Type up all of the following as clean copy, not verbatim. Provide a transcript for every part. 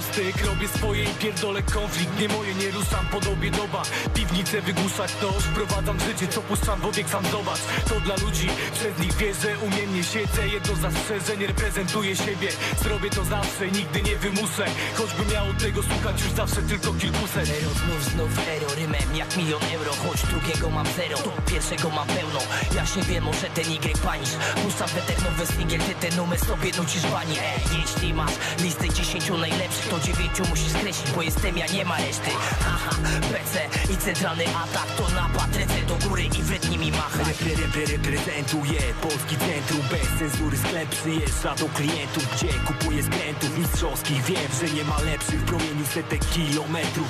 styk, robię swoje i pierdolę konflikt. Nie moje, nie ruszam po dobie doba. Piwnicę wygłuszać noż, wprowadzam życie, co puszczam w obieg, sam zobacz. To dla ludzi, przez nich wierzę, umiemnie siedzę. Jedno zastrzeżenie, reprezentuję siebie. Zrobię to zawsze, nigdy nie wymuszę. Choćbym miał tego słuchać już zawsze tylko kilkuset. Znów ero, rymem jak milion euro. Choć drugiego mam zero, to pierwszego mam pełno. Jaśnie wiem, może ten Y panisz. Puszczam weter nowy singiel, ty ten numer sobie nucisz bani. Jeśli masz listę 10 najlepszych, to 9 musisz skreślić, bo jestem ja, nie ma reszty. Haha, PC i centralny atak to napad, ręce do góry i wred nimi machaj. Reprezentuję polski centrum, bez cenzury sklep przyjeżdża do klientów, gdzie kupuję skrętów mistrzowskich. Wiem, że nie ma lepszych w promieniu setek kilometrów.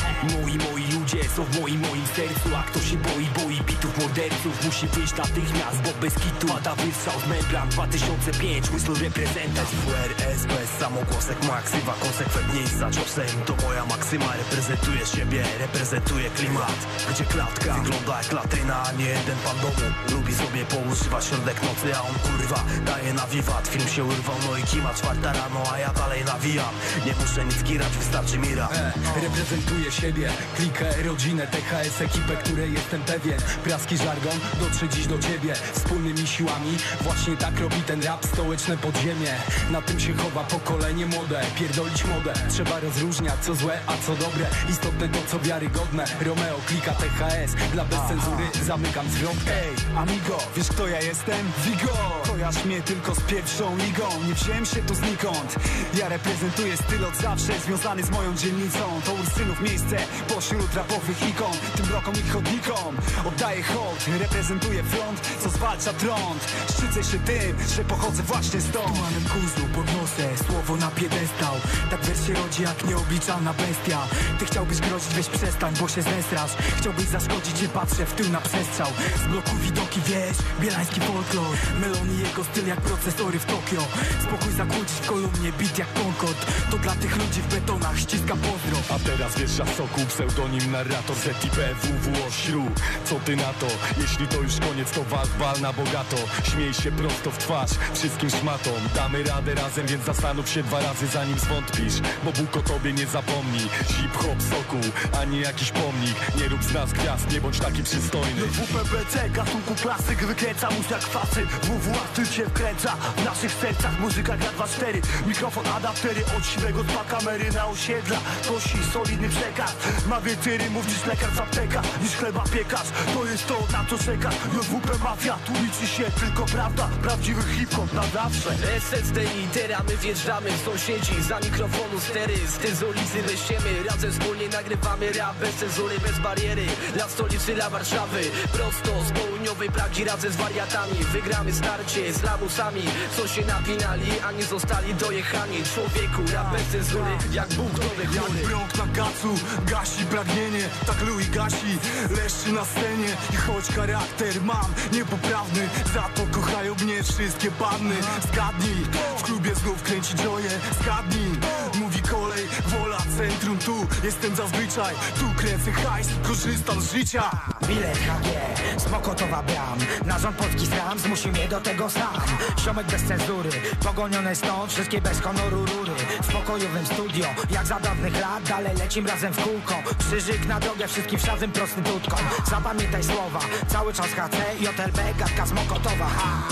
Moi ludzie są w moim sercu, a kto się boi bitów morderców, musi wyjść natychmiast, bo bez kitu pada wystrzał z membran 2005, Whistle reprezentant. WRS bez samogłosek maksywa, konsekwentnie za ciosem. To moja maksyma, reprezentuje siebie, reprezentuje klimat, gdzie klatka wygląda jak latryna, a nie jeden pan domu lubi sobie poużywać środek nocy, a on kurwa daje na wiwat. Film się urwał, no i kima 4 rano, a ja dalej nawijam. Nie muszę nic girać, wystarczy mi rap. Reprezentuję siebie, klikę, rodzinę, THS, ekipę, której jestem pewien. Praski żargon dotrze dziś do ciebie. Wspólnymi siłami właśnie tak robi ten rap, stołeczne podziemie. Na tym się chowa pokolenie młode, pierdolić modę. Trzeba rozróżniać co złe, a co dobre. Istotne to co wiarygodne. Romeo, klika, THS, dla bez cenzury zamykam zwrotkę. Ej, amigo, wiesz kto ja jestem? Vigo! Kojarz mnie tylko z pierwszą ligą. Nie wziąłem się tu znikąd. Ja reprezentuję styl od zawsze, związany z moją dzielnicą. To Ursynów miejsce pośród rapowych ikon. Tym rokom i chodnikom oddaję hołd. Reprezentuję front, co zwalcza trąd. Szczycę się tym, że pochodzę właśnie stąd. Tumanem kurzu podnoszę słowo na piedestał. Tak wers się rodzi jak nieobliczalna bestia. Ty chciałbyś grozić, weź przestań, bo się zesrasz. Chciałbyś zaszkodzić, nie patrzę w tył na przestrzał. Z bloku widoki, wiesz, bielański folklor. Meloni jego styl jak procesory w Tokio. Spokój zakłócić w kolumnie, beat jak Concord. To dla tych ludzi w betonach, ściskam pozdro. A teraz wiesz, Sokół, pseudonim narrator ZIP, WW Ośru. Co ty na to? Jeśli to już koniec, to wal na bogato. Śmiej się prosto w twarz wszystkim szmatom. Damy radę razem, więc zastanów się 2 razy zanim zwątpisz. Bo Bóg o tobie nie zapomni. Hip-hop, Sokół, a nie jakiś pomnik. Nie rób z nas gwiazd, nie bądź taki przystojny. WPBC, gatunku klasyk, wykręca mu jak fasy. WWA styl się wkręca w naszych sercach. Muzyka gra 2-4, mikrofon, adaptery. Od siwego dba kamery na osiedla. Kosi solidny przekaz. Ma więcej rymów niż lekarz z apteka, niż chleba piekarz. To jest to, na co czekasz. JWP Mafia, tu liczy się tylko prawda. Prawdziwy hip-hop na zawsze. SSD litera, my wjeżdżamy w sąsiedzi. Za mikrofonu stery, z tyzolicy weźmiemy. Razem wspólnie nagrywamy rap, bez cenzury, bez bariery. Dla stolicy, dla Warszawy, prosto z południowej Pragi razem z wariatami. Wygramy starcie z lamusami, co się napinali, a nie zostali dojechani. Człowieku, rap bez cenzury, jak Bóg nowe chmury. Jak brąk na gacu, gasi pragnienie. Tak Louis gasi, leszczy na scenie. I choć charakter mam niepoprawny, za to kochają mnie wszystkie panny. Zgadnij, w klubie znów kręci Joye. Zgadnij, mówi kolej, wola, centrum. Tu jestem zazwyczaj, tu kręcę hajs, korzystam z życia. Bilet HG, z Mokotowa bram. Na rząd Polski sram, zmusił mnie do tego sam. Ziomek bez cenzury, pogonione stąd, wszystkie bez honoru rury. W pokojowym studio, jak za dawnych lat, dalej lecim razem w kółko. Krzyżyk na drogę wszystkim wszazym prostytutkom. Zapamiętaj słowa, cały czas HC, JLB, gadka z Mokotowa.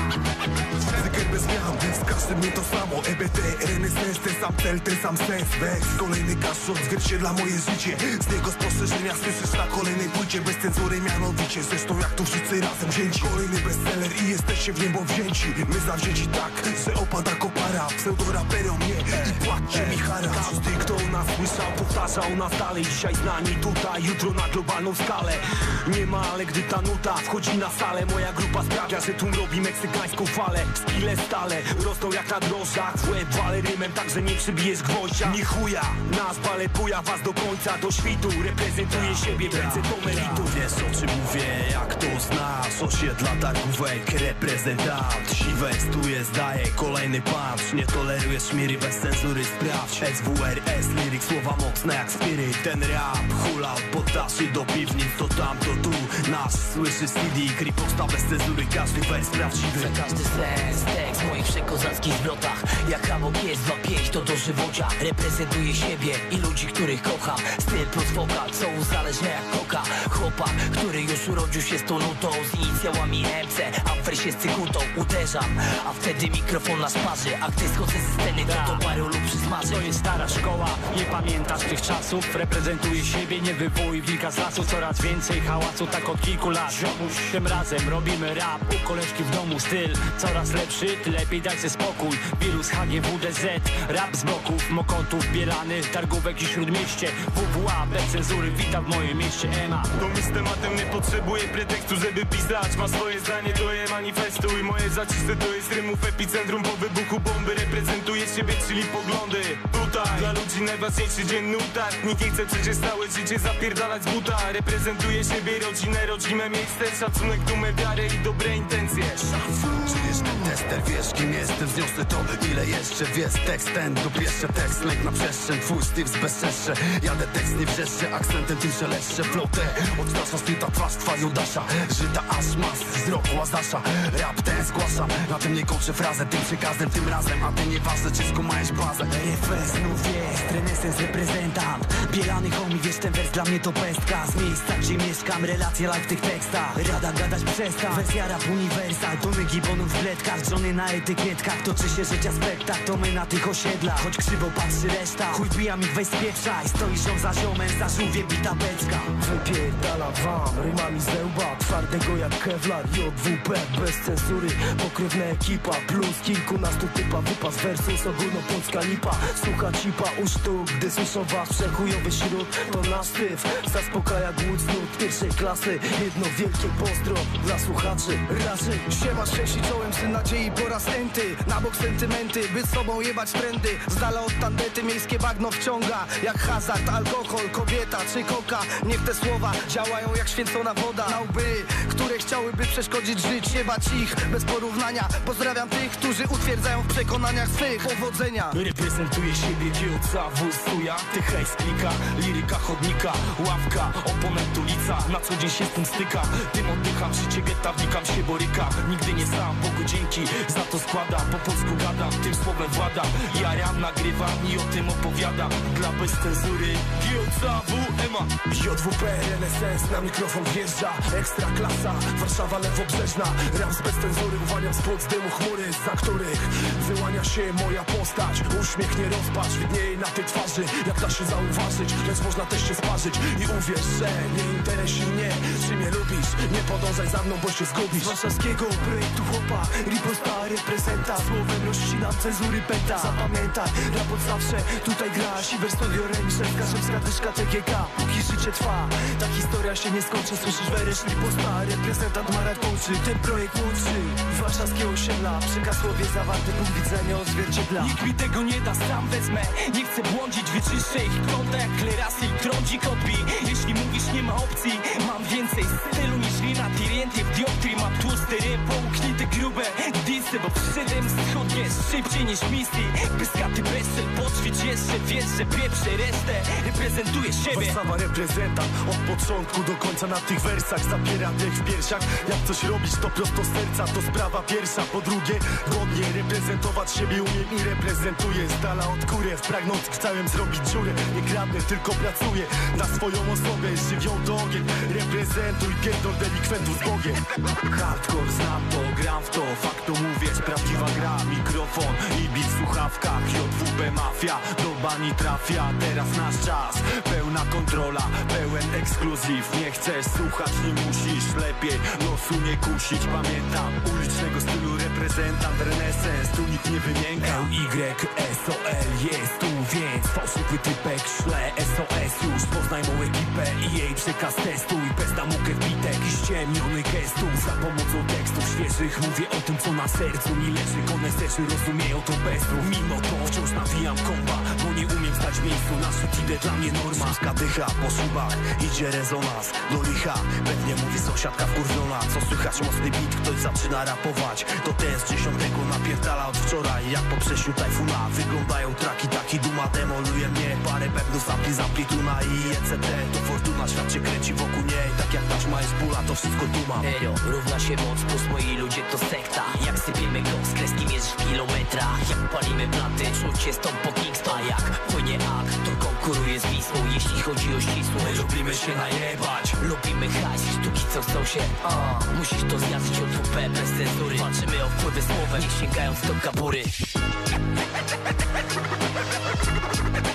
Zyker bez zmian, z każdym nie to samo. EBT, RNSS, ten sam cel, ten sam sens. Weź kolejny kaszor, zwierciedla moje życie. Z niego spostrzeżenia słyszysz na kolejnej płycie. Bez cenzury mianowicie, zresztą jak tu wszyscy razem wzięci. Kolejny bestseller i jesteście w niebo wzięci. My zawzięci tak, że opada kopara. Pseudoraperom nie i płaccie mi haracz. Każdy kto o nas słyszał, powtarzał nas dalej. Dzisiaj z nami tutaj, jutro na globalną skalę. Nie ma, ale gdy ta nuta wchodzi na salę, moja grupa sprawia, że tu robi meksykańską falę. Skille stale rosną jak na drożdżach. W łeb walę rymem, tak że nie przybijesz gwoździa. Ni chuja, nas bale buja was do końca, do świtu. Reprezentuję siebie, ręce to meritu. Wiesz o czym mówię, jak to znasz. Osiedla targówek, reprezentant. Siwex tu jest, daje kolejny punch. Nie tolerujesz szmiry, bez cenzury sprawdź. SWRS, liryk ich słowa mocne jak spiryt. Ten rap hula od poddaszy do piwnic, to tamto tu. Nasz słyszy CD, kriposta bez cenzury, każdy wers prawdziwy. Za każdy sens, tekst w moich przekozackich zwrotach. Jak Amok jest 2-5 to dożywocia. Reprezentuje siebie i ludzi, których kocha. Styl plus wokal, co uzależnia jak koka. Chłopak, który już urodził się z tą nutą, z inicjałami MC, a w wersie z cykutą uderzam, a wtedy mikrofon na szparzy. A gdy schodzę ze sceny, to paru lub przysmaży. To jest stara szkoła, nie pamiętasz tych czasów. Reprezentuję siebie, nie wywołuj wilka z lasu. Coraz więcej hałasu, tak od kilku lat. Ziomuś, tym razem robimy rap u koleżki w domu. Styl coraz lepszy, ty lepiej daj se spokój. Wirus HGWDZ, rap z bloków, Mokotów, Bielany, Targówek i Śródmieście. WWA, bez cenzury, witam w moim mieście. Ema. To mi z tematem nie potrzebuję pretekstu, żeby pisać. Ma swoje zdanie, to je manifestuj. Moje zacisy to jest rymów epicentrum. Po wybuchu bomby reprezentuję siebie, czyli poglądy. Tutaj dla ludzi najważniejszy dzień utarg. Nikt nie chce przecież całe życie zapierdalać z buta. Reprezentuję siebie, rodzinę, rodzime miejsce. Szacunek, dumę, wiarę i dobre intencje. Czujesz ten tester, wiesz kim jestem. Zniosę to, ile jeszcze wiesz. Tekst ten, dopieszę tekst, lęk na przestrzeń. Twój styl bezczeszczę, jadę tekst nie wrzeszczę. Akcentem tym szeleszcze, flotę oddasza, styta twarz twa Judasza. Żyta aż mas, wzrok łazasza. Rap ten zgłaszam, na tym nie kończę frazę. Tym przekazem, tym razem, a ty nieważne czy skumałeś bazę. RFS znów jest, renesans reprezentant. Bielany homie, wiesz ten wers dla mnie to pestka. Z miejsca gdzie mieszkam, relacja live w tych tekstach. Rada gadać przestań, wersja rap uniwersal. Tony gibonów w kletkach, żony na etykietkach. Toczy się życia spektakl, to my na tych osiedlach. Choć krzywo patrzy reszta, chuj bijam ich weź spieprzaj. Stoisz on za ziomem, za żółwie bita beczka. Wypierdala wam rymami z łba, twardego jak Kevlar. JWP bez cenzury, pokrewna ekipa. Plus kilkunastu typa, wypas versus ogólnopolska lipa. Słucha cipa u sztuk, gdy słyszą was przechujowy śród. To nasz tyw, zaspokaja głód snut pierwszej klasy. Jedno wielkie pozdro dla słuchaczy razy. Siema, szczęści czołem, syn nadziei po raz enty. Na bok sentymenty, by z sobą jebać trendy. Z dala od tandety miejskie bagno wciąga. Jak hazard, alkohol, kobieta czy koka. Niech te słowa działają jak święcona woda na łby, które chciałyby przeszkodzić żyć. Jebać ich bez porównania. Pozdrawiam tych, którzy utwierdzają w przekonaniach swych. Powodzenia. Reprezentuję siebie, kiełca, wustuja. Ty hejs klika, liryka chodnika. Ławka, oponent ulica. Na co dzień się z tym styka. Tym oddycham, życie getta, wnikam się boryka. Nigdy nie sam, Bogu dzięki, za to składam. Po polsku gadam, tym słowem władam. Jaram, nagrywam i o tym opowiadam. Dla bez cenzury, kiełca, WMA. JWP, renesans, na mikrofon wjeżdża. Ekstra klasa, Warszawa lewobrzeżna. Rap z bez cenzury, uwalniam spod z dymu chmury, za których wyłania się moja postać. Uśmiech nie rozpacz, widnieje na tej twarzy. Jak da się zauważyć, lecz można też się sparzyć. I uwierz, że nie interesuje mnie, czy mnie lubisz. Nie podążaj za mną, bo się zgubisz. Z warszawskiego projektu chłopa, riposta reprezenta. Słowem rozcinam cenzury pęta. Zapamiętaj, rap od zawsze tutaj gra. Siwer studio, Remiszewska, Szewska, Dyszka, TGK. Póki życie trwa, ta historia się nie skończy. Słyszysz weresz, riposta, reprezentant Marat Kołczy. Ten projekt łączy warszawskie osiedla. Przekaz słowie zawarty, punkt widzenia odzwierciedla. Nikt mi tego nie da, sam wezmę. Nie chcę błądzić, wyczyszczę ich konta jak klerasy i trądzik odbij. Jeśli mówisz nie ma opcji, mam więcej stylu niż Lina Tirientie w dioptrii. Mam tłusty rym, połknite grube disy, bo przyszedłem schód jest szybciej niż misji. Pyskaty bezcel, poćwicz jeszcze, wiesz, że pieprzę resztę. Reprezentuję siebie. Warszawa reprezentant od początku do końca na tych wersach. Zapiera dech w piersiach. Jak coś robić to prosto z serca, to sprawa pierwsza. Po drugie, godnie reprezentować siebie umiem i reprezentuję. Z dala od kurew, pragnąc chciałem zrobić dziurę. Nie kradnę, tylko pracuję na swoją osobę. Żywią to ogień, reprezentuj, pierdol delikwentów z Bogiem. Hardcore znam to, gram w to, fakt to mówię. Prawdziwa gra, mikrofon i bit w słuchawkach. JWP mafia, do bani trafia. Teraz nasz czas, pełna kontrola, pełen ekskluzyw. Nie chcesz słuchać, nie musisz, lepiej losu nie kusić. Pamiętam ulicznego stylu, reprezentant renesans. Tu nikt nie wymięka. LYSOL jest tu, więc fałszywy typek szle SOS już. Poznaj moją ekipę i jej przekaz testuj. Bez namukę wbitek i ściemnionych gestów. Za pomocą tekstów świeżych mówię o tym, co na sercu mi leży. Koneserzy rozumieją to bez słów. Mimo to wciąż nawijam komba, bo nie umiem stać w miejscu. Na szut idę, dla mnie norma. Suska dycha po szybach, idzie rezonans do licha. Pewnie mówi sąsiadka wkurwiona. Co słychać, mocny beat, ktoś zaczyna rapować. To ten z 10 napierdala od wczoraj. Jak po przejściu tajfuna wyglądają traki, taki duma demoluje mnie. Parę pewnych zampli truna i etc. To fortuna, świat się kręci wokół niej. Tak jak taśma jest bóla, to wszystko duma. Ero, równa się moc, plus moi ludzie to sekta. Jak sypiemy go, z kreski mierzysz w kilometrach. Jak palimy planty, czuć się stąd po Kingston. A jak płynie akt, to konkuruje z Wisłą. Jeśli chodzi o ścisłość, Lubimy się najebać. lubimy hajs, sztuki co chcą się musisz to zjawić od WP bez cenzury. Walczymy o wpływy słowem, nie sięgając do kabury.